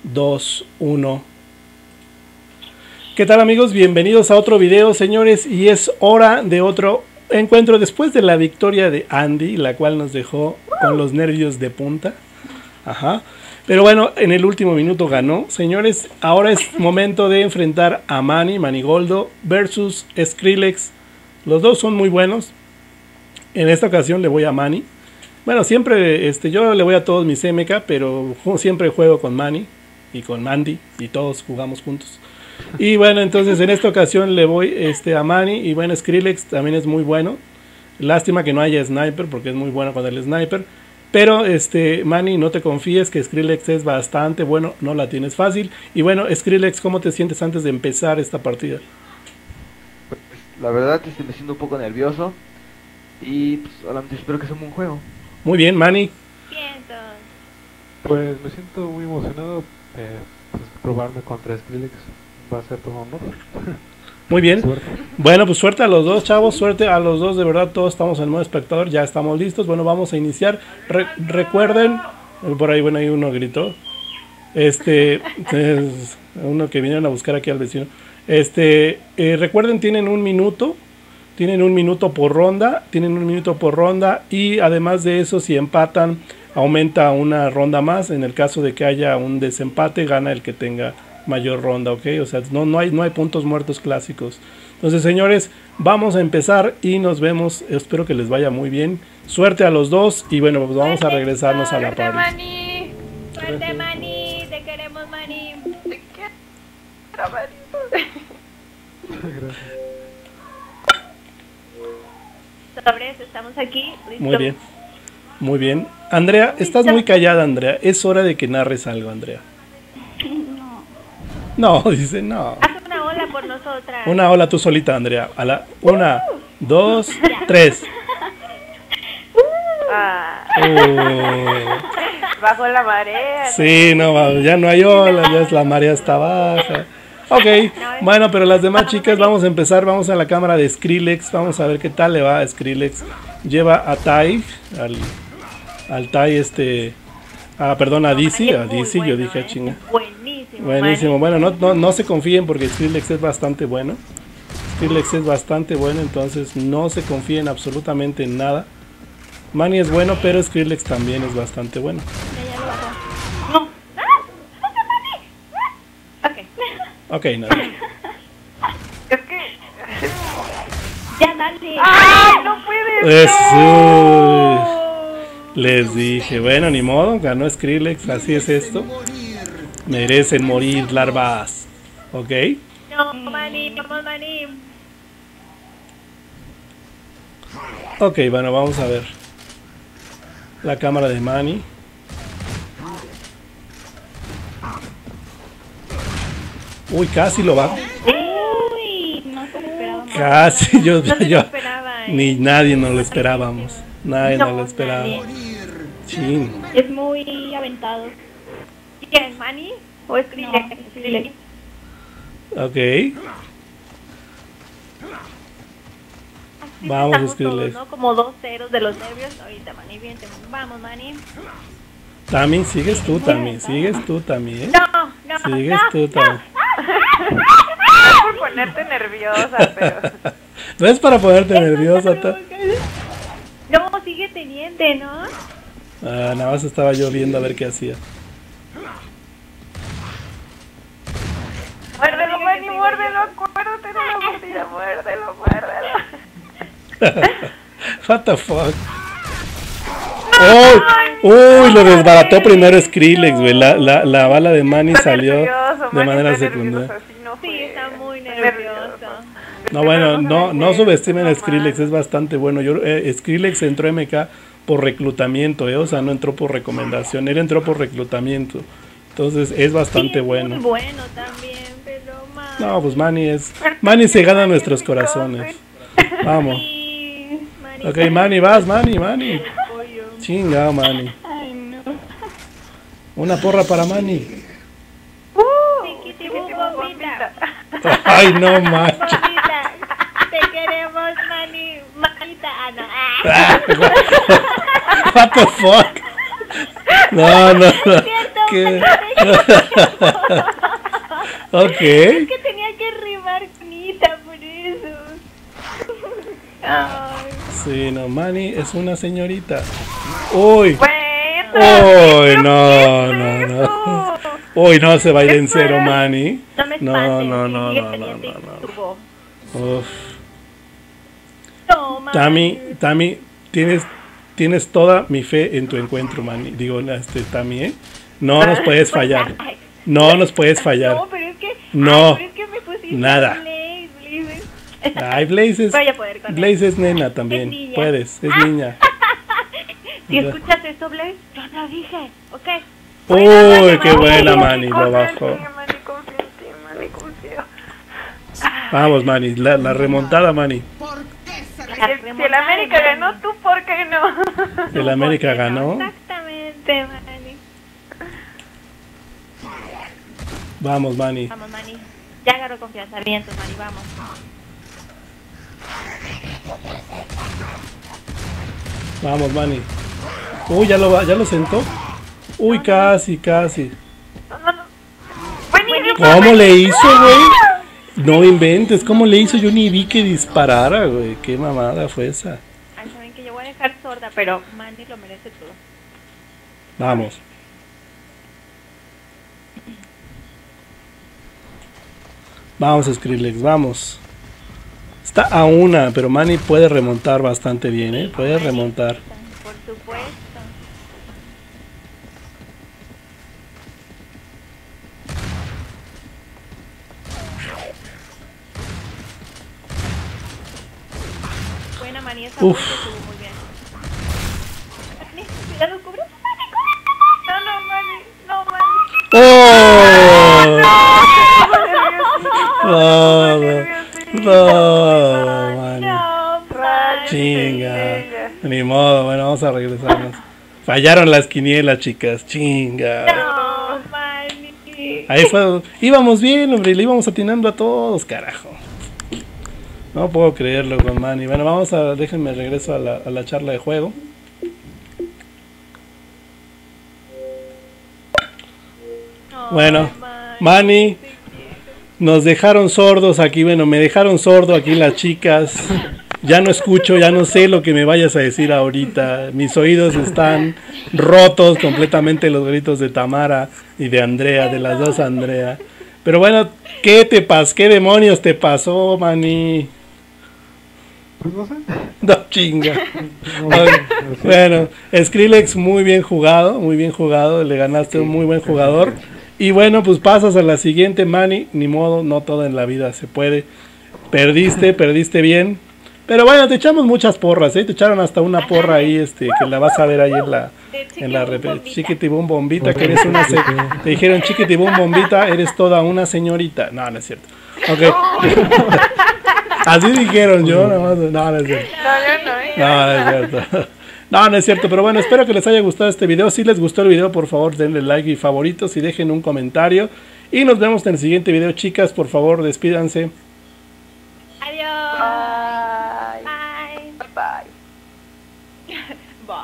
2, 1. ¿Qué tal, amigos? Bienvenidos a otro video, señores, y es hora de otro encuentro después de la victoria de Andy, la cual nos dejó con los nervios de punta. Ajá. Pero bueno, en el último minuto ganó. Señores, ahora es momento de enfrentar a Manigoldo versus Skrillex. Los dos son muy buenos. En esta ocasión le voy a Manny. Bueno, siempre yo le voy a todos mis MK, pero siempre juego con Manny y con Mandy y todos jugamos juntos. Y bueno, entonces en esta ocasión le voy a Manny. Y bueno, Skrillex también es muy bueno. Lástima que no haya Sniper, porque es muy bueno con el Sniper. Pero Manny, no te confíes, que Skrillex es bastante bueno, no la tienes fácil. Y bueno, Skrillex, ¿cómo te sientes antes de empezar esta partida? Pues, la verdad me siento un poco nervioso. Y pues solamente espero que sea un buen juego. Muy bien, Manny. Pues me siento muy emocionado. Pues, probarme contra Skrillex va a ser todo un honor. Muy bien. Suerte. Bueno, pues suerte a los dos, chavos. Suerte a los dos, de verdad. Todos estamos en modo espectador. Ya estamos listos. Bueno, vamos a iniciar. Recuerden. Por ahí, bueno, ahí uno gritó. Es uno que vinieron a buscar aquí al vecino. Recuerden, tienen un minuto. Tienen un minuto por ronda. Y además de eso, si empatan, aumenta una ronda más. En el caso de que haya un desempate, gana el que tenga mayor ronda, ¿ok? O sea, no hay puntos muertos clásicos. Entonces, señores, vamos a empezar y nos vemos. Espero que les vaya muy bien. Suerte a los dos y bueno, pues vamos a regresarnos a la party. Manny. Suerte, Manny. Te queremos, Manny. Te quiero, Manny. Gracias. Sobres, estamos aquí. ¿Listo? Muy bien. Muy bien. Andrea, estás muy callada, Andrea. Es hora de que narres algo, Andrea. No, dice no. Haz una ola por nosotras. Una ola tú solita, Andrea. A la 1, 2, 3. Bajo la marea. Sí, no, ya no hay ola, ya la marea está baja. Ok, bueno, pero las demás chicas, vamos a empezar. Vamos a la cámara de Skrillex. Vamos a ver qué tal le va a Skrillex. Lleva a Tai, al Tai perdón, a DC, yo dije chinga. Buenísimo, bueno, no se confíen porque Skrillex es bastante bueno. Entonces no se confíen absolutamente en nada. Manny es bueno, pero Skrillex también es bastante bueno. No. Ok, no. Es que... Ya, dale. ¡Ay, no puedes! Eso. Les dije, bueno, ni modo, ganó Skrillex, así es esto. Merecen morir, larvas. ¿Ok? No, Manny, vamos, Manny. Ok, bueno, vamos a ver la cámara de Manny. Uy, casi lo va. Uy, no se lo esperaba. Casi, yo No se lo esperaba, ni nadie nos lo esperábamos. Nadie nos lo esperaba. Chin. Es muy aventado. ¿Quién es, Manny o Skrillex? Ok. Vamos, Skrillex. ¿No? Como 2 ceros de los nervios. Ahorita, Manny, bien. Vamos, Manny. También sigues tú también. Sigues tú también. No. Sigues tú también. No por ponerte nerviosa, pero... No es para ponerte nerviosa. No, sigue teniente, ¿no? Nada más estaba yo viendo a ver qué hacía. Muérdelo, Manny, muérdelo, acuérdate de la mordida, muérdelo. What the fuck. Uy, lo desbarató primero Skrillex, güey. La bala de Manny salió de manera secundaria. Sí, está muy nervioso. No, bueno, no subestimen a Skrillex, es bastante bueno. Skrillex entró MK por reclutamiento, o sea, no entró por recomendación, él entró por reclutamiento. Entonces es bastante bueno. Muy bueno también, pero no, pues Manny se gana nuestros corazones. Vamos. Ok, Manny, vas, Manny. Chinga, Manny. Una porra para Manny. Ay, no, macho. Te queremos, Manny. Manita, What the fuck? No. Siento que... Ok. Es que tenía que rimar bonita por eso. Ay. Sí, no, Manny es una señorita. Uy. Bueno, Uy, no, ¿qué no, es no. eso? Uy, no se va a ir ¿Qué en cero, fue? Manny. No me No, espantes, no, sí, no, sigue no, pendiente no, tu voz. no. Uf. No, man. Tami, tienes toda mi fe en tu encuentro, Manny. Digo, Tami, ¿eh? No nos puedes fallar. No nos puedes fallar. No, pero es que... No. Ay, pero es que me pusiste Nada. a Blaze. Ay, Blaze Voy a poder con él. Blaze es nena también. Es niña. Puedes, es niña. Si escuchas esto, Blaze, yo lo dije, ¿ok? Uy, qué buena, Manny, lo bajó. Manny, confío en ti, Manny, confío. Vamos, Manny, la remontada, Manny. Si el América ganó, ¿tú por qué no? El América ganó. Exactamente, Manny. Vamos, Manny. Vamos, Manny. Ya agarró confianza. Vientos, Manny, vamos. Vamos, Manny. Uy, ya lo sentó. Uy, casi. No, no, no. Buenísimo. ¿Cómo le hizo, güey? No inventes, ¿cómo le hizo? Yo ni vi que disparara, güey. Qué mamada fue esa. Ay, saben que yo voy a dejar sorda, pero Manny lo merece todo. Vamos. Vamos, Skrillex, vamos. Está a una, pero Manny puede remontar bastante bien, ¿eh? Puede remontar. Por supuesto. Buena, Manny, esa Uf. voz estuvo muy bien. Manny, cuidado, cubre. No, Manny. ¡Oh! No, Manny. No, Manny. Chinga. Ni modo, bueno, vamos a regresarnos. Fallaron las quinielas, chicas. Chinga. No, Manny. Ahí fue. Íbamos bien, hombre. Le íbamos atinando a todos, carajo. No puedo creerlo con Manny. Bueno, déjenme regreso a la charla de juego. Bueno, Manny, nos dejaron sordos aquí. Bueno, me dejaron sordo aquí las chicas. Ya no escucho, ya no sé lo que me vayas a decir ahorita. Mis oídos están rotos completamente, los gritos de Tamara y de Andrea, de las dos Andrea. Pero bueno, ¿qué demonios te pasó, Manny? Pues no sé. No, chinga. No, Ok, no sé. bueno, Skrillex, muy bien jugado, le ganaste a un muy buen jugador. Y bueno, pues pasas a la siguiente, Manny, ni modo, no todo en la vida se puede. Perdiste bien. Pero bueno, te echamos muchas porras, te echaron hasta una porra ahí, que la vas a ver ahí en la Chiquitibum Bombita, que eres una te dijeron Chiquitibum Bombita, eres toda una señorita. No, no es cierto. Ok. Así dijeron yo, no es cierto. No, no es cierto. No, no es cierto, pero bueno, espero que les haya gustado este video. Si les gustó el video, por favor, denle like y favoritos y dejen un comentario. Y nos vemos en el siguiente video, chicas, por favor, despídanse.